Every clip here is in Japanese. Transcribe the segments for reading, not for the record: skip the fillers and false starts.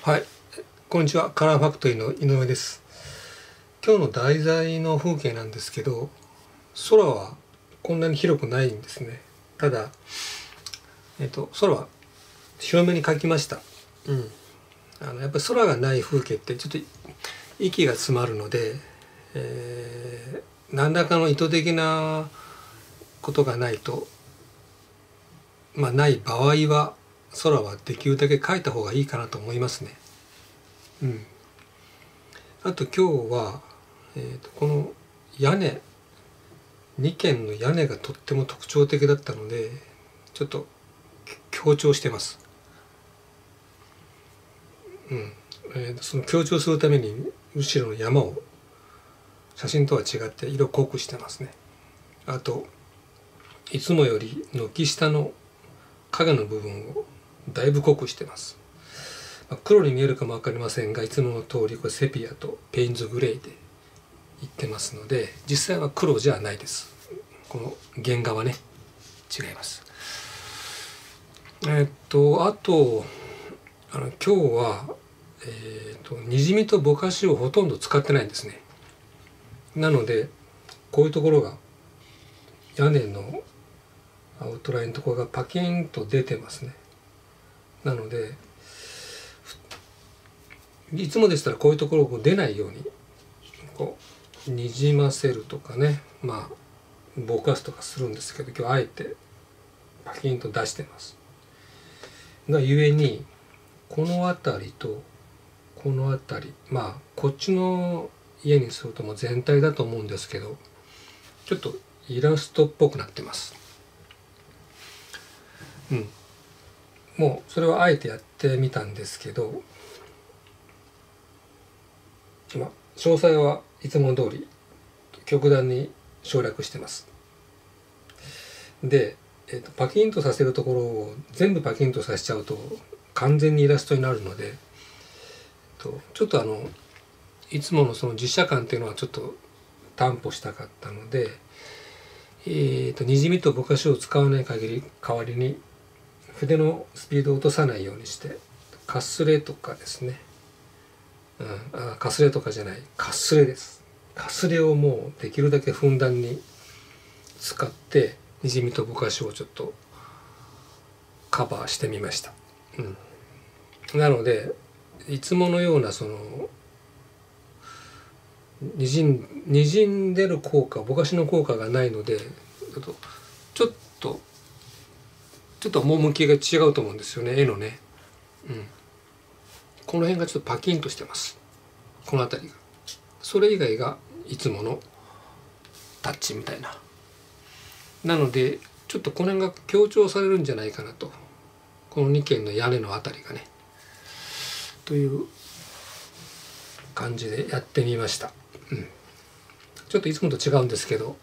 はい、こんにちは。カラーファクトリーの井上です。今日の題材の風景なんですけど、空はこんなに広くないんですね。ただ、空は広めに描きました。やっぱり空がない風景ってちょっと息が詰まるので、何らかの意図的なことがないと、ない場合は空はできるだけ描いた方がいいかなと思いますね。あと今日は、この屋根2軒の屋根がとっても特徴的だったのでちょっと強調してます。その強調するために後ろの山を写真とは違って色濃くしてますね。あといつもより軒下の影の部分をだいぶ濃くしてます。黒に見えるかも分かりませんが、いつもの通りこれセピアとペインズグレーでいってますので、実際は黒じゃないです。この原画はね違います。あと今日はにじみとぼかしをほとんど使ってないんですね。なのでこういうところが屋根のアウトラインのところがパキンと出てますね。なのでいつもでしたらこういうところを出ないようにこうにじませるとかね、ぼかすとかするんですけど、今日あえてパキンと出してます。がゆえにこの辺りとこの辺り、こっちの家にするともう全体だと思うんですけど、ちょっとイラストっぽくなってます。もうそれはあえてやってみたんですけど、詳細はいつも通り極端に省略してます。で、パキンとさせるところを全部パキンとさせちゃうと完全にイラストになるので、ちょっといつものその実写感っていうのはちょっと担保したかったので、にじみとぼかしを使わない限り代わりに筆のスピードを落とさないようにしてかすれとかですね、かすれとかじゃない、かすれです。かすれをもうできるだけふんだんに使ってにじみとぼかしをちょっとカバーしてみました。なのでいつものようなそのにじんでる効果、ぼかしの効果がないのでちょっと趣が違うと思うんですよね、絵のね。この辺がちょっとパキンとしてます。この辺りが。それ以外がいつものタッチみたいな。なのでちょっとこの辺が強調されるんじゃないかなと。この2軒の屋根のあたりがね。という感じでやってみました。ちょっといつもと違うんですけど、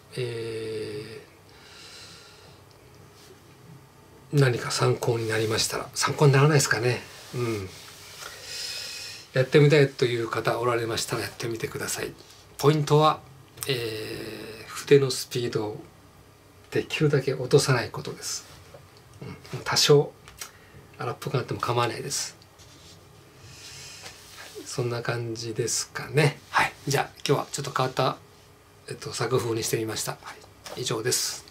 何か参考になりましたら、参考にならないですかね。やってみたいという方おられましたらやってみてください。ポイントは、筆のスピードをできるだけ落とさないことです。多少荒っぽくなっても構わないです。そんな感じですかね。はい、じゃあ今日はちょっと変わった、作風にしてみました。以上です。